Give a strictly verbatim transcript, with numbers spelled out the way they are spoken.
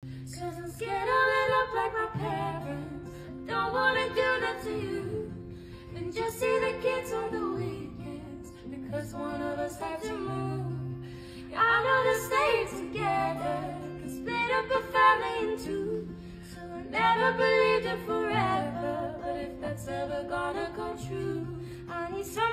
Cause I'm scared I'll end up like my parents. Don't wanna do that to you. And just see the kids on the weekends, because one of us had to move. I know to stay together can split up a family in two. So I never believed in forever, but if that's ever gonna come true, I need some